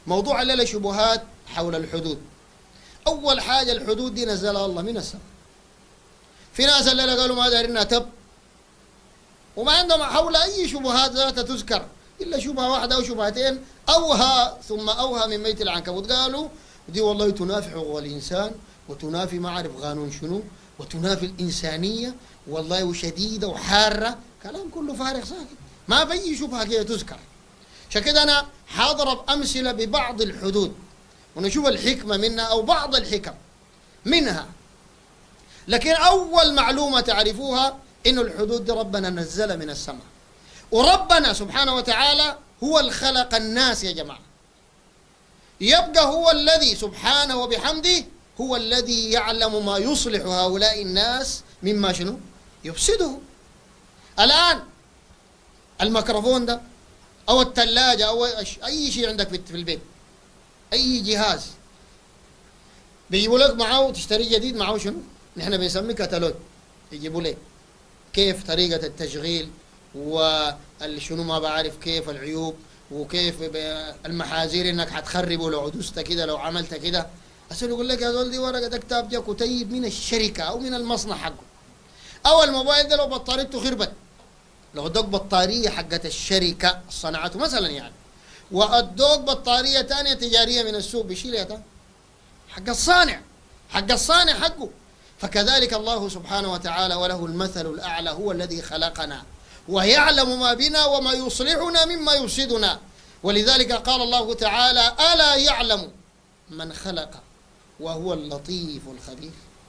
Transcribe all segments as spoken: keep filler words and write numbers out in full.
موضوع الليلة شبهات حول الحدود. أول حاجة الحدود دي نزلها الله من السماء. في ناس الليلة قالوا ما دارينها تب، وما عندهم حول أي شبهات ذاتها تذكر إلا شبهة واحدة أو شبهتين أوهى ثم أوهى من بيت العنكبوت. قالوا دي والله تنافي حقوق الإنسان وتنافي ما أعرف قانون شنو وتنافي الإنسانية والله وشديدة وحارة، كلام كله فارغ ساكت، ما في أي شبهة كده تذكر. عشان كده أنا حاضرب أمثلة ببعض الحدود ونشوف الحكمة منها أو بعض الحكم منها. لكن أول معلومة تعرفوها إنه الحدود دي ربنا نزلها من السماء، وربنا سبحانه وتعالى هو الخلق الناس يا جماعة. يبقى هو الذي سبحانه وبحمده هو الذي يعلم ما يصلح هؤلاء الناس مما شنو يفسده. الآن الميكروفون ده أو الثلاجة أو أي شيء عندك في البيت، أي جهاز بيجيبوا لك معه تشتري جديد معه شنو؟ نحن بنسميه كتالوج. يجيبوا لك كيف طريقة التشغيل والشنو ما بعرف كيف العيوب وكيف المحاذير انك حتخربه لو عدوست كده لو عملت كده. اصل يقول لك يا زول دي ورقة كتاب جا كتيب من الشركة او من المصنع حقه. او الموبايل ده لو بطاريته خربت، لو ادوك بطارية حقت الشركة صنعته مثلا يعني وادوك بطارية ثانية تجارية من السوق، بيشيلها ده حق الصانع، حق الصانع حقه. فكذلك الله سبحانه وتعالى وله المثل الأعلى هو الذي خلقنا ويعلم ما بنا وما يصلحنا مما يفسدنا. ولذلك قال الله تعالى ألا يعلم من خلق وهو اللطيف الخبير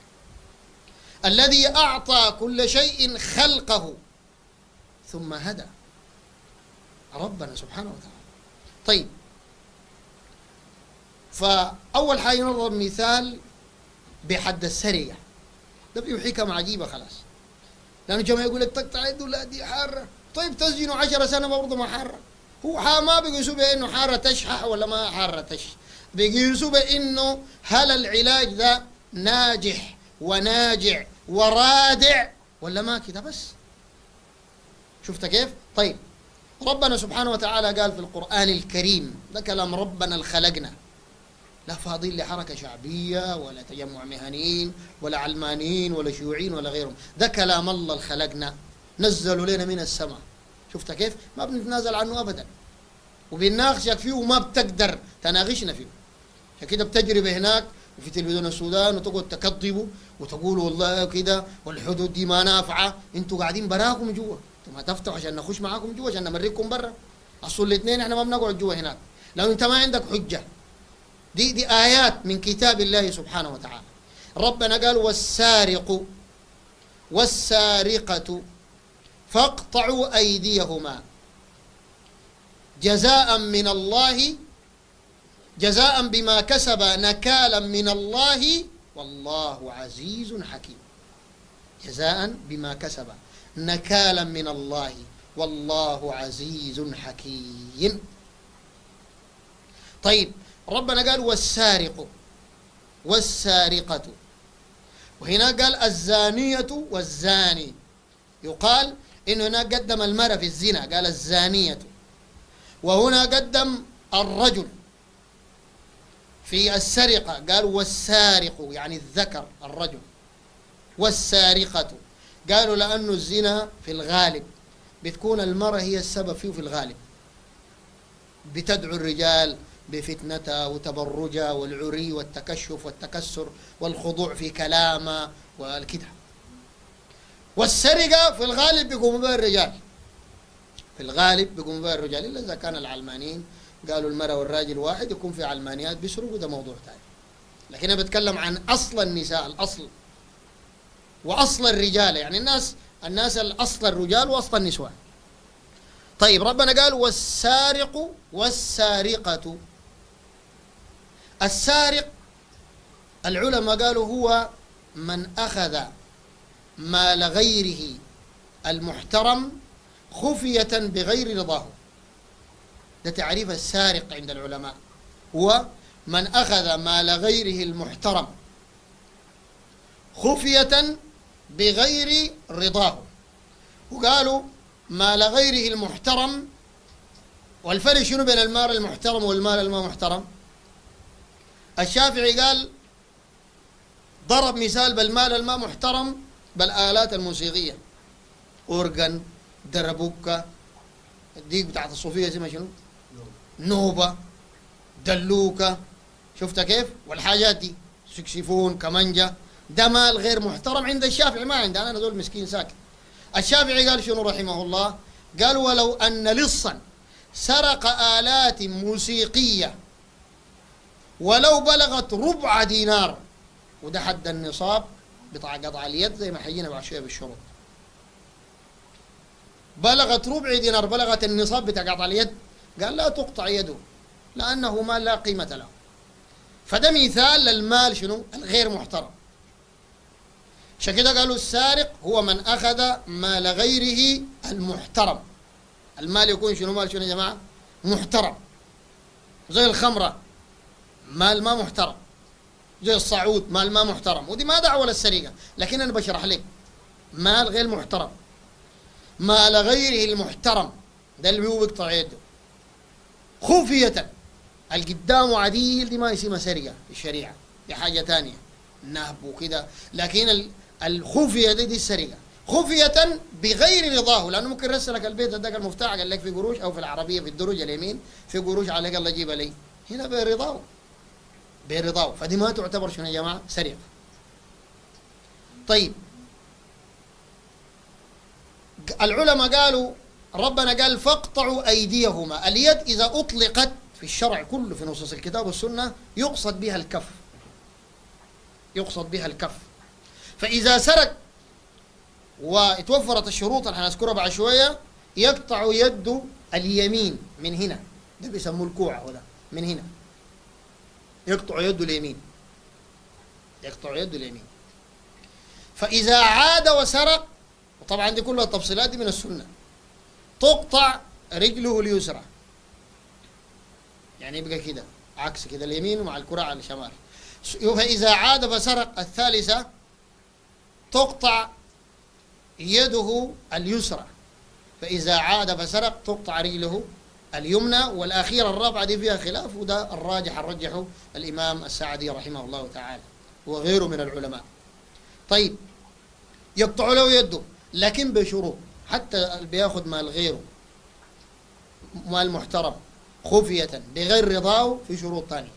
الذي أعطى كل شيء خلقه ثم هدى. ربنا سبحانه وتعالى. طيب، فأول حاجة نضرب مثال بحد السرقة. ده فيه حكم عجيبة خلاص، لأنه جماعة يقول لك تقطع يده لا دي حارة. طيب تسجنوا عشر سنة برضه ما حارة. هو ما بيقيسوا بأنه حارة تشحح ولا ما حارة تشح، بيقيسوا بأنه هل العلاج ده ناجح وناجع ورادع ولا ما كده بس. شفت كيف؟ طيب، ربنا سبحانه وتعالى قال في القرآن الكريم، ده كلام ربنا الخلقنا، لا فاضين لحركة شعبية ولا تجمع مهنيين ولا علمانيين ولا شيوعيين ولا غيرهم، ده كلام الله الخلقنا نزلوا لنا من السماء. شفت كيف؟ ما بنتنازل عنه أبدا، وبنناقشك فيه وما بتقدر تناقشنا فيه. عشان كده بتجربة هناك وفي تلفزيون السودان وتقعد تكذبوا وتقولوا والله كده والحدود دي ما نافعة، انتوا قاعدين براكم جوا، انتوا ما تفتحوا عشان نخش معاكم جوا عشان نمريكم برا. أصل الاثنين احنا ما بنقعد جوا هناك لو انت ما عندك حجة. دي دي آيات من كتاب الله سبحانه وتعالى. ربنا قال والسارق والسارقة فاقطعوا أيديهما جزاء من الله جزاء بما كسب نكالا من الله والله عزيز حكيم. جزاء بما كسب نكالا من الله والله عزيز حكيم. طيب، ربنا قال والسارق والسارقة، وهنا قال الزانية والزاني. يقال إنه هنا قدم المرأة في الزنا قال الزانية، وهنا قدم الرجل في السرقة قال والسارق يعني الذكر الرجل، والسارقة قالوا لأنه الزنا في الغالب بتكون المرأة هي السبب فيه في الغالب، بتدعو الرجال بفتنتها وتبرجها والعري والتكشف والتكسر والخضوع في كلامها والكده. والسرقة في الغالب بيقوموا بها الرجال، في الغالب بيقوموا بها الرجال، إلا إذا كان العلمانيين قالوا المرأة والراجل واحد يكون في علمانيات بيسرقوا، ده موضوع ثاني. لكن أنا بتكلم عن أصل النساء، الأصل وأصل الرجال، يعني الناس الناس الأصل الرجال وأصل النسوان. طيب، ربنا قال والسارق والسارقة. السارق العلماء قالوا هو من أخذ مال غيره المحترم خفية بغير رضاه. ده تعريف السارق عند العلماء، هو من أخذ مال غيره المحترم خفية بغير رضاه. وقالوا مال غيره المحترم والفرق شنو بين المال المحترم والمال الما محترم؟ الشافعي قال ضرب مثال بالمال الما محترم بالآلات الموسيقية، أورغن، دربوكا، الديك بتاعت الصوفية اسمها شنو؟ نوبة، دلوكا، شفتها كيف؟ والحاجات دي سكسيفون، كمانجا، ده مال غير محترم عند الشافعي، ما عندي أنا دول مسكين ساكت. الشافعي قال شنو رحمه الله؟ قال ولو أن لصا سرق آلات موسيقية ولو بلغت ربع دينار، وده حد النصاب بتاع قطع اليد زي ما حيينا بعد شويه بالشروط، بلغت ربع دينار، بلغت النصاب بتاع قطع اليد، قال لا تقطع يده لأنه مال لا قيمة له. فده مثال للمال شنو؟ الغير محترم. عشان كده قالوا السارق هو من أخذ مال غيره المحترم. المال يكون شنو؟ مال شنو يا جماعة؟ محترم. زي الخمرة مال ما محترم، زي الصعود مال ما محترم، ودي ما دعوة للسرقة، لكن أنا بشرح لك مال غير محترم. مال غيره المحترم ده اللي هو بيقطع يده خفية، القدام عديل دي ما يسمى سرقة في الشريعة، دي حاجة تانية نهب وكده، لكن الخفية دي, دي السرقة خفية بغير رضاه، لأنه ممكن يرسلك البيت اداك المفتاح قال لك في قروش، أو في العربية في الدرج اليمين في قروش عليك الله جيبها لي، هنا برضاه برضاه، فدي ما تعتبر شنو يا جماعة؟ سرقة. طيب العلماء قالوا ربنا قال فاقطعوا أيديهما، اليد إذا أطلقت في الشرع كله في نصوص الكتاب والسنة يقصد بها الكف، يقصد بها الكف. فإذا سرق وتوفرت الشروط اللي هنذكرها بعد شوية يقطع يده اليمين من هنا، ده بيسموه الكوع، وده من هنا يقطع يده اليمين، يقطع يده اليمين. فإذا عاد وسرق، وطبعا دي كلها التفصيلات دي من السنة، تقطع رجله اليسرى، يعني يبقى كده عكس كده اليمين مع الكرة على الشمال. فإذا عاد فسرق الثالثة تقطع يده اليسرى، فإذا عاد فسرق تقطع رجله اليمنى، والأخيرة الرابعة دي فيها خلاف، وده الراجح الرجحه الإمام السعدي رحمه الله تعالى وغيره من العلماء. طيب يقطع له يده لكن بشروط، حتى اللي بياخذ مال غيره مال محترم خفية بغير رضاه في شروط ثانية،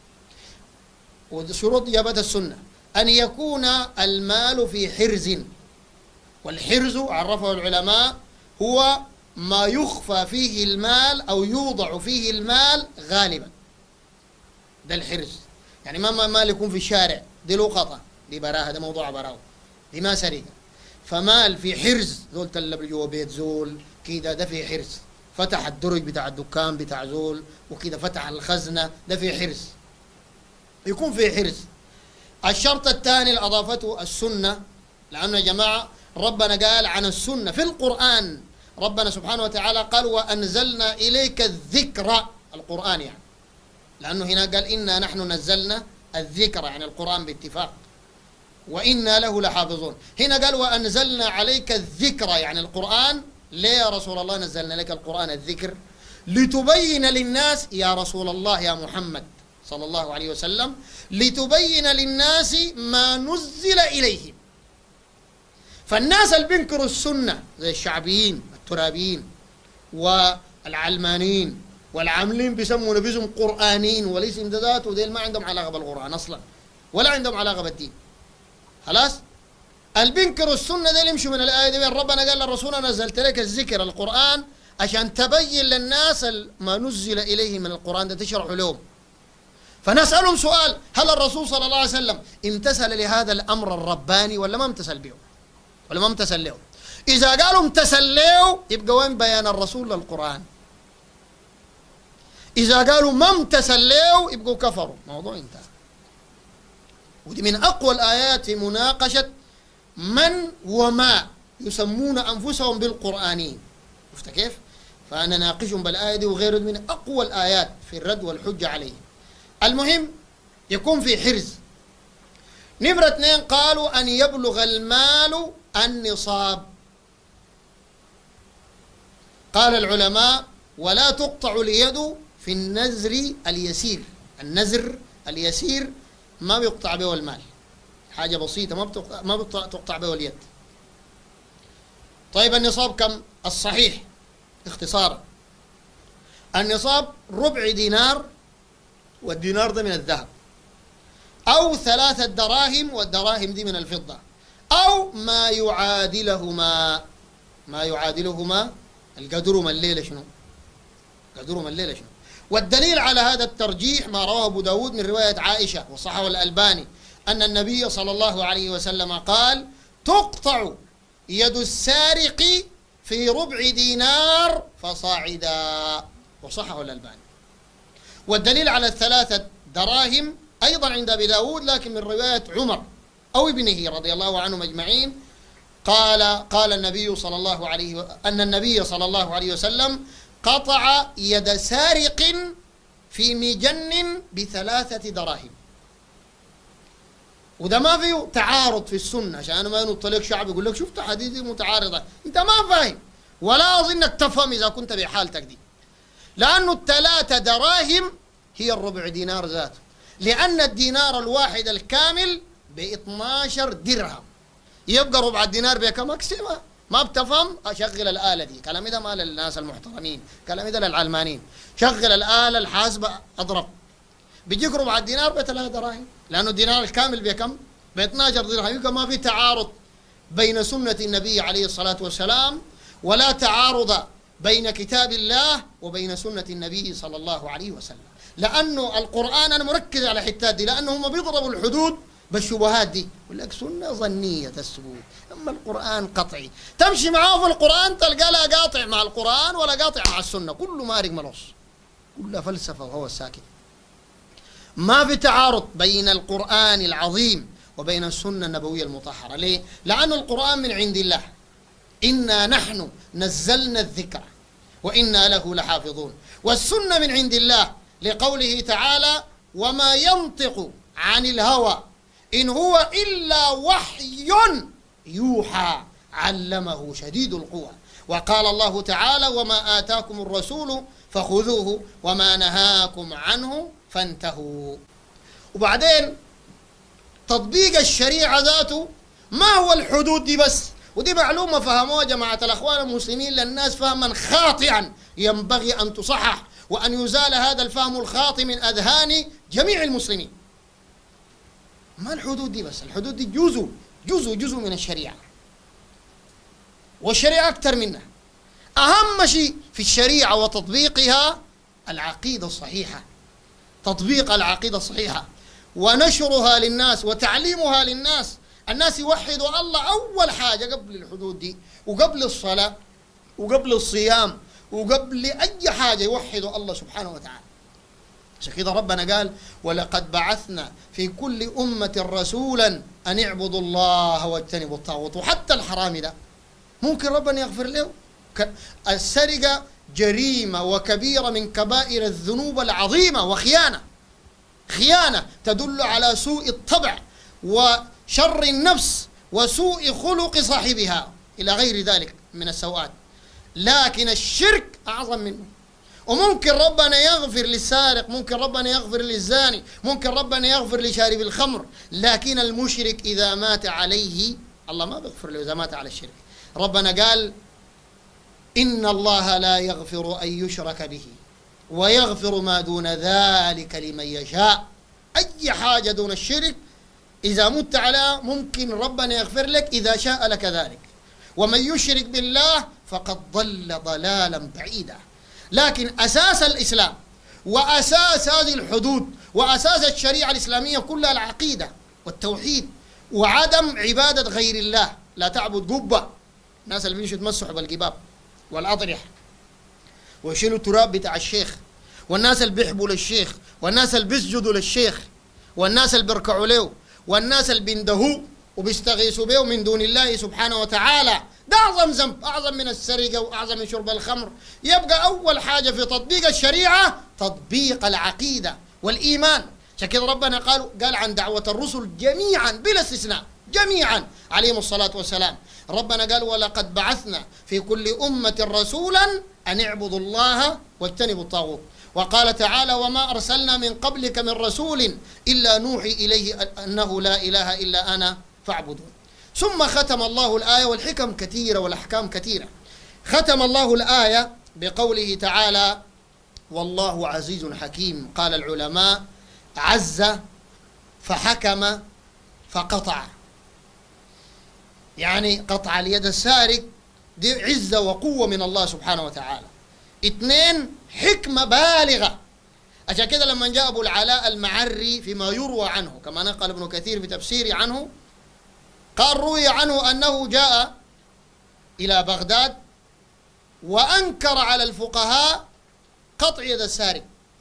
وشروط جابت السنة أن يكون المال في حرز، والحرز عرفه العلماء هو ما يخفى فيه المال أو يوضع فيه المال غالبا، ده الحرز. يعني ما مال يكون في الشارع دي لقطة، دي براها، ده موضوع براو، دي ما سرقة. فمال في حرز، زول تلب جوا بيت زول كده، ده في حرز، فتح الدرج بتاع الدكان بتاع زول وكده، فتح الخزنة، ده في حرز، يكون في حرز. الشرط الثاني اللي أضافته السنة، لأنه يا جماعة ربنا قال عن السنة في القرآن، ربنا سبحانه وتعالى قال وأنزلنا إليك الذكر، القرآن يعني، لأنه هنا قال إنا نحن نزلنا الذكر يعني القرآن باتفاق، وإنا له لحافظون. هنا قال وأنزلنا عليك الذكر يعني القرآن. ليه يا رسول الله نزلنا لك القرآن الذكر؟ لتبين للناس يا رسول الله يا محمد صلى الله عليه وسلم، لتبين للناس ما نزل إليهم. فالناس اللي بينكروا السنة زي الشعبيين الترابيين والعلمانيين والعاملين بيسموا نبيهم قرآنيين، والاسم ده ذاته وديل ما عندهم علاقة بالقرآن أصلا ولا عندهم علاقة بالدين. خلاص اللي بينكروا السنة ديل يمشوا من الآية دي، ربنا قال للرسول نزلت لك الذكر القرآن عشان تبين للناس ما نزل إليه من القرآن ده، تشرح لهم. فنسألهم سؤال، هل الرسول صلى الله عليه وسلم امتثل لهذا الأمر الرباني ولا ما امتثل به؟ ولا ما امتثل له؟ إذا قالوا امتثل له يبقى وين بيان الرسول للقرآن؟ إذا قالوا ما امتثل له يبقوا كفروا، موضوع انتهى. ودي من أقوى الآيات في مناقشة من وما يسمون أنفسهم بالقرآنيين. شفت كيف؟ فأنا ناقشهم بالآية دي وغيره، من أقوى الآيات في الرد والحجة عليهم. المهم يكون في حرز. نمرة اثنين قالوا أن يبلغ المال النصاب. قال العلماء ولا تقطع اليد في النزر اليسير. النزر اليسير ما بيقطع به المال، حاجة بسيطة ما بتقطع, ما بتقطع به اليد. طيب النصاب كم؟ الصحيح اختصارا النصاب ربع دينار، والدينار ده من الذهب، أو ثلاثة دراهم، والدراهم دي من الفضة، أو ما يعادلهما. ما يعادلهما القدرهم الليلة شنو؟ قدرهم الليلة شنو؟ والدليل على هذا الترجيح ما رواه أبو داود من رواية عائشة وصححه الألباني أن النبي صلى الله عليه وسلم قال: تقطع يد السارق في ربع دينار فصاعدا، وصححه الألباني. والدليل على الثلاثة دراهم أيضا عند أبي داود لكن من رواية عمر أو ابنه رضي الله عنهم أجمعين قال قال النبي صلى الله عليه و... أن النبي صلى الله عليه وسلم قطع يد سارق في مجن بثلاثة دراهم. وده ما فيه تعارض في السنة، عشان ما ينط لك شعب يقول لك شفت حديث متعارضة، أنت ما فاهم ولا أظنك تفهم إذا كنت بحالتك دي، لأنه الثلاثة دراهم هي الربع دينار ذاته، لأن الدينار الواحد الكامل ب اثناشر درهم، يبقى ربع الدينار بكم أكسمة؟ ما بتفهم؟ أشغل الآلة دي، كلامي ده ما للناس المحترمين، كلامي ده للعلمانيين، شغل الآلة الحاسبة أضرب، بيجيك ربع الدينار بثلاث دراهم، لأنه الدينار الكامل بكم؟ ب اثناشر درهم، يبقى ما في تعارض بين سنة النبي عليه الصلاة والسلام ولا تعارض بين كتاب الله وبين سنة النبي صلى الله عليه وسلم، لأنه القرآن أنا مركز على حتات دي، لأنه هم بيضربوا الحدود بالشبهات دي، يقول لك سنة ظنية الثبوت، أما القرآن قطعي، تمشي معاه في القرآن تلقى لا قاطع مع القرآن ولا قاطع مع السنة، كله مارق ملوص، كلها فلسفة وهو الساكت. ما في تعارض بين القرآن العظيم وبين السنة النبوية المطهرة. ليه؟ لأن القرآن من عند الله، إنا نحن نزلنا الذكر وإنا له لحافظون، والسنة من عند الله لقوله تعالى: وما ينطق عن الهوى إن هو إلا وحي يوحى علمه شديد القوى. وقال الله تعالى: وما آتاكم الرسول فخذوه وما نهاكم عنه فانتهوا. وبعدين تطبيق الشريعة ذاته ما هو الحدود دي بس، ودي معلومة فهموها جماعة الأخوان المسلمين للناس فهما خاطئا ينبغي أن تصحح وأن يزال هذا الفهم الخاطئ من أذهان جميع المسلمين. ما الحدود دي بس، الحدود دي جزء جزء جزء من الشريعة، والشريعة أكثر منها. أهم شيء في الشريعة وتطبيقها العقيدة الصحيحة، تطبيق العقيدة الصحيحة ونشرها للناس وتعليمها للناس. الناس يوحدوا الله أول حاجة قبل الحدود دي، وقبل الصلاة وقبل الصيام وقبل أي حاجة يوحدوا الله سبحانه وتعالى. عشان كده ربنا قال: ولقد بعثنا في كل أمة رسولا أن اعبدوا الله واجتنبوا الطاغوت. وحتى الحرامي ده ممكن ربنا يغفر له. السرقة جريمة وكبيرة من كبائر الذنوب العظيمة، وخيانة خيانة تدل على سوء الطبع وشر النفس وسوء خلق صاحبها إلى غير ذلك من السوءات. لكن الشرك أعظم منه. وممكن ربنا يغفر للسارق، ممكن ربنا يغفر للزاني، ممكن ربنا يغفر لشارب الخمر، لكن المشرك إذا مات عليه الله ما بيغفر له إذا مات على الشرك. ربنا قال: إن الله لا يغفر أن يشرك به ويغفر ما دون ذلك لمن يشاء. أي حاجة دون الشرك إذا مت على ممكن ربنا يغفر لك إذا شاء لك ذلك، ومن يشرك بالله فقد ضل ضلالا بعيدا. لكن أساس الإسلام وأساس هذه الحدود وأساس الشريعة الإسلامية كلها العقيدة والتوحيد وعدم عبادة غير الله. لا تعبد قبة، الناس اللي بيمشوا يتمسحوا بالقباب والأضرحة ويشيلوا التراب بتاع الشيخ، والناس اللي بيحبوا للشيخ، والناس اللي بيسجدوا للشيخ، والناس اللي بيركعوا له، والناس اللي بيندهوا وبيستغيثوا به من دون الله سبحانه وتعالى. ده أعظم ذنب، أعظم من السرقة وأعظم من شرب الخمر. يبقى أول حاجة في تطبيق الشريعة تطبيق العقيدة والإيمان. عشان كده ربنا قال قال عن دعوة الرسل جميعا بلا استثناء، جميعا عليهم الصلاة والسلام. ربنا قال: ولقد بعثنا في كل أمة رسولا أن اعبدوا الله واجتنبوا الطاغوت. وقال تعالى وما أرسلنا من قبلك من رسول إلا نوحي إليه أنه لا إله إلا أنا فاعبدون. ثم ختم الله الآية، والحكم كثيرة والأحكام كثيرة. ختم الله الآية بقوله تعالى والله عزيز حكيم. قال العلماء عز فحكم فقطع، يعني قطع اليد السارق دي عزة وقوة من الله سبحانه وتعالى. اثنين حكمة بالغة. عشان كده لما جاء أبو العلاء المعري فيما يروى عنه كما نقل ابن كثير في تفسيره عنه، قال روي عنه أنه جاء إلى بغداد وأنكر على الفقهاء قطع يد السارق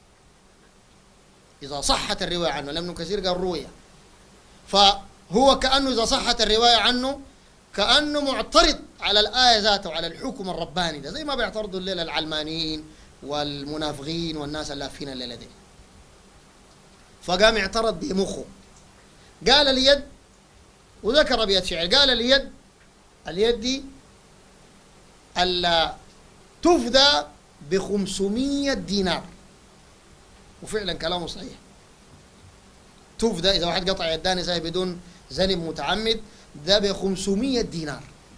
إذا صحت الرواية عنه، لأن ابن كثير قال روية، فهو كأنه إذا صحت الرواية عنه كأنه معترض على الآية ذاته وعلى الحكم الرباني ده، زي ما بيعترضوا الليلة العلمانيين والمنافقين والناس اللافين الليلة دي. فقام اعترض بمخه، قال اليد، وذكر بيت شعر، قال اليد اليد دي ألا تفدى بخمسمية دينار، وفعلا كلامه صحيح. تفدى إذا واحد قطع يداني زي بدون ذنب متعمد ده بخمسمية دينار.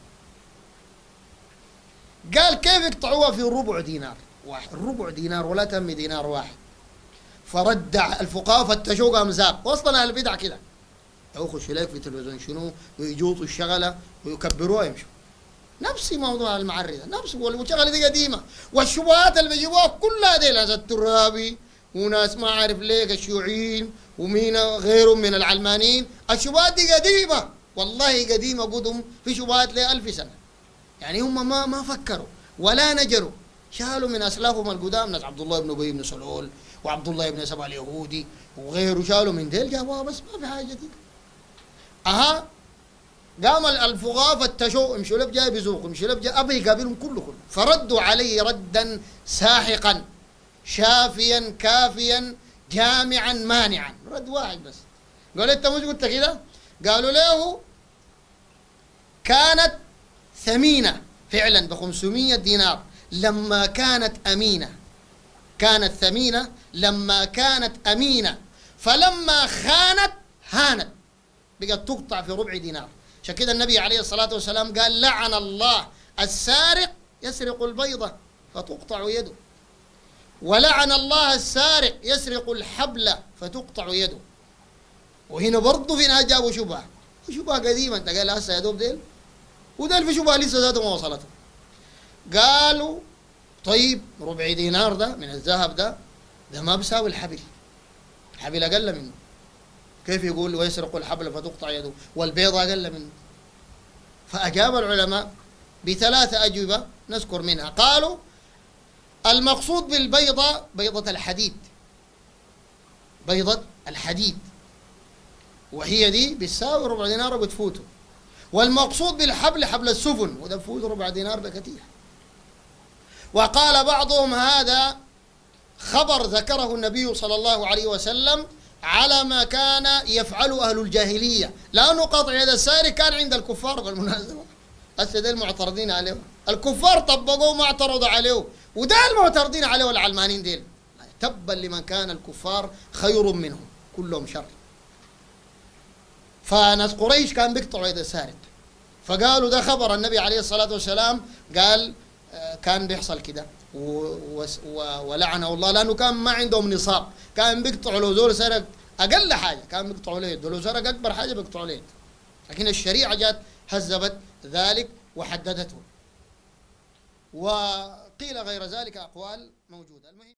قال كيف يقطعوها في ربع دينار واحد، ربع دينار ولا تم دينار واحد. فردع الفقهاء فتشوق امزاق، واصلا اهل البدع كده يخشوا لك في التلفزيون شنو ويجوطوا الشغله ويكبروها يمشوا. نفس موضوع المعري ده، نفس والشغله دي قديمه، والشبهات اللي بيجيبوها كلها دي ناس الترابي وناس ما عارف ليك الشيوعيين ومين غيرهم من العلمانيين. الشبهات دي قديمه والله قديمه قدم، في شبهات لها ألف سنه. يعني هم ما ما فكروا ولا نجروا، شالوا من اسلافهم القدام ناس عبد الله بن ابي بن سلول وعبد الله بن سبع اليهودي وغيره، شالوا من ديل جابوها بس ما في حاجه دي. اها قام الفقهاء فتشوا امشوا لب جاي بيزوق امشوا لب جاي ابي يقابلهم كله كله، فردوا عليه ردا ساحقا شافيا كافيا جامعا مانعا. رد واحد بس، قال انت مش قلت كده؟ قالوا له كانت ثمينه فعلا ب خمسمية دينار لما كانت امينه، كانت ثمينه لما كانت امينه، فلما خانت هانت بقت تقطع في ربع دينار. عشان كده النبي عليه الصلاة والسلام قال لعن الله السارق يسرق البيضة فتقطع يده، ولعن الله السارق يسرق الحبل فتقطع يده. وهنا برضه في ناس جابوا شبهة، شبهة قديمة انت قال هسه يا دوب ديل، وديل في شبهة لسه ذاته ما وصلته. قالوا طيب ربع دينار ده من الذهب ده ده ما بيساوي الحبل، الحبل أقل منه، كيف يقول ويسرق الحبل فتقطع يده والبيضة أقل منه؟ فأجاب العلماء بثلاثة أجوبة نذكر منها. قالوا المقصود بالبيضة بيضة الحديد، بيضة الحديد، وهي دي بتساوي ربع دينار وبتفوته. والمقصود بالحبل حبل السفن، وده بفوت ربع دينار ده كتير. وقال بعضهم هذا خبر ذكره النبي صلى الله عليه وسلم على ما كان يفعله أهل الجاهلية، لأنه قطع يد السارق كان عند الكفار بالمناسبة. هسه ده المعترضين عليه، الكفار طبقوه ما اعترضوا عليه، وده المعترضين عليه العلمانيين ديل. تبا لمن كان الكفار خير منهم كلهم شر. فناس قريش كان بيقطعوا يد السارق، فقالوا ده خبر النبي عليه الصلاة والسلام قال كان بيحصل كده ولعنه الله، لأنه كان ما عندهم نصاب، كان بيقطعوا له زول سرق أقل حاجة كان بيقطعوا له يده، لو سرق أكبر حاجة بيقطعوا له يده. لكن الشريعة جات هذبت ذلك وحددته، وقيل غير ذلك أقوال موجودة. المهم